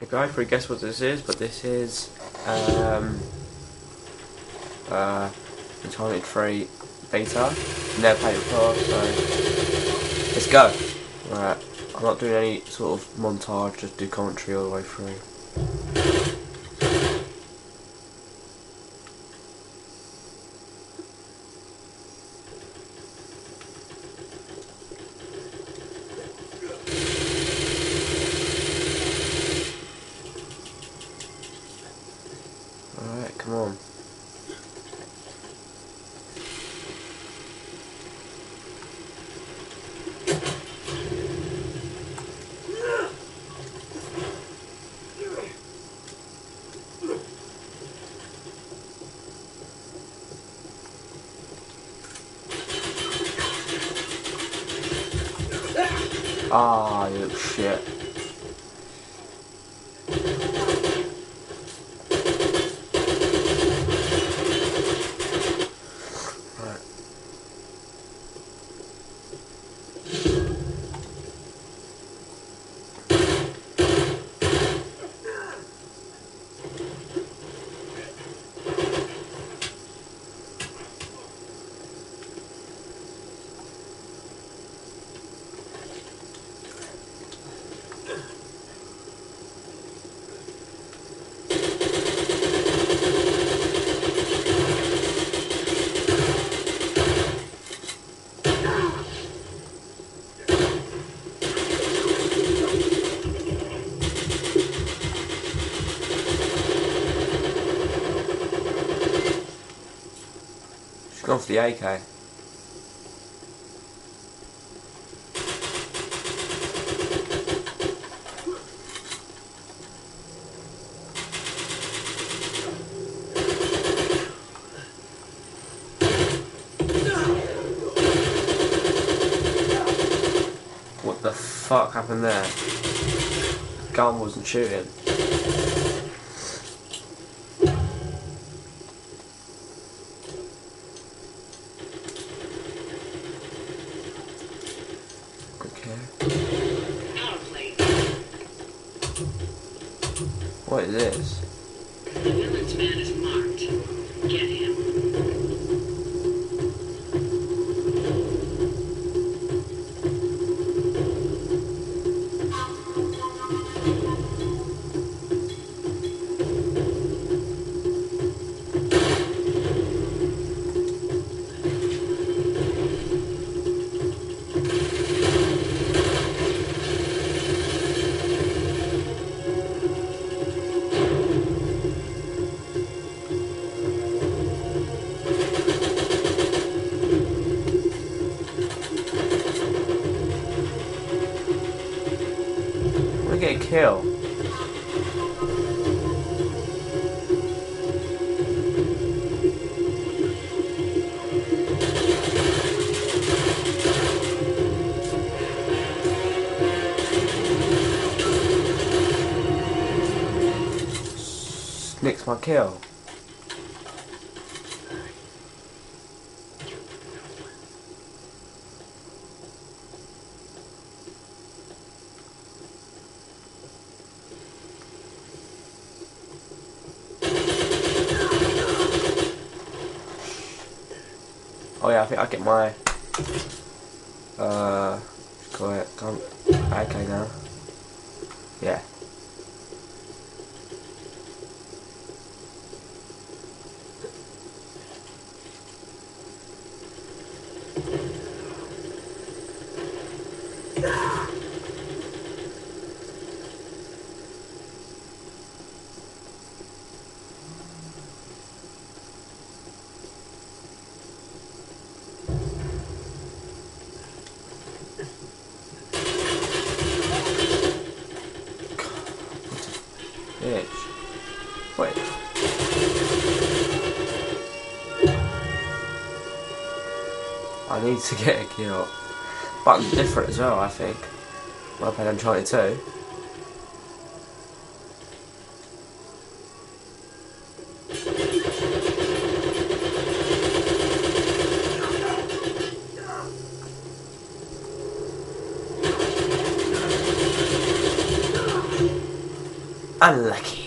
I can probably guess what this is, but this is uh, Uncharted 3 beta. Never played it before, so let's go. Right, I'm not doing any sort of montage, just do commentary all the way through. Alright, come on. Ah, you little shit. Right. She's gone for the AK. What the fuck happened there? The gun wasn't shooting. What is this? The villain's man is marked. Get him. Get a kill. Nick's my kill. Oh yeah, I think I get my call it okay now. Yeah. Bitch. Wait. I need to get a kill. Button's different as well, I think. When I played Uncharted 2. Unlucky.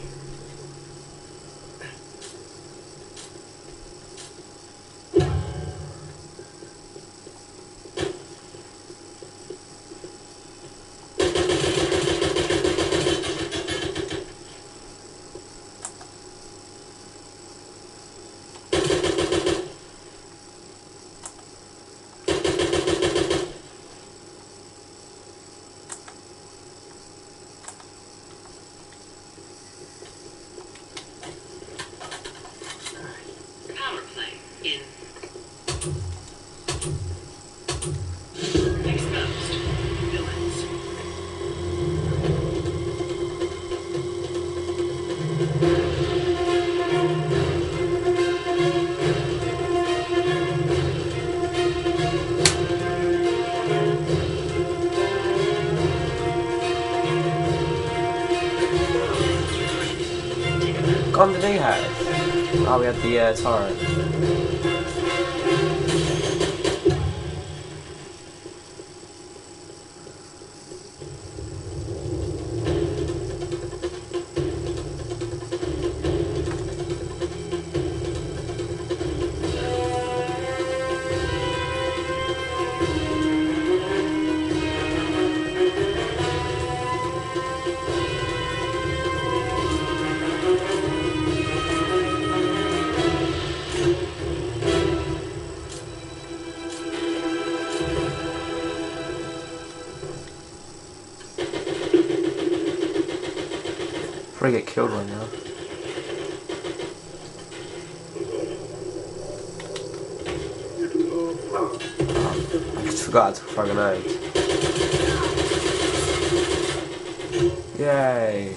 Power play in. Exposed. Villains. Gone did he have? Oh, we had the torrent. Before I get killed right now. I just forgot to throw grenades. Yay!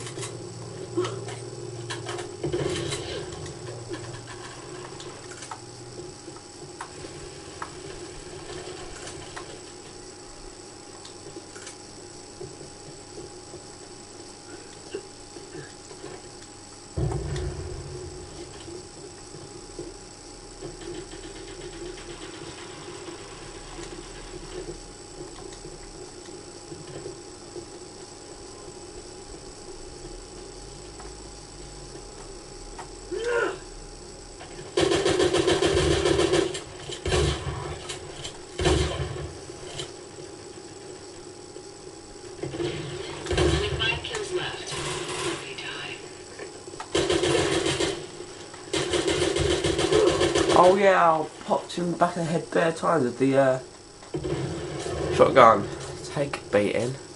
Only 5 kills left. They die. Oh yeah, I popped him back in the head bare times with the shotgun. Take a beating.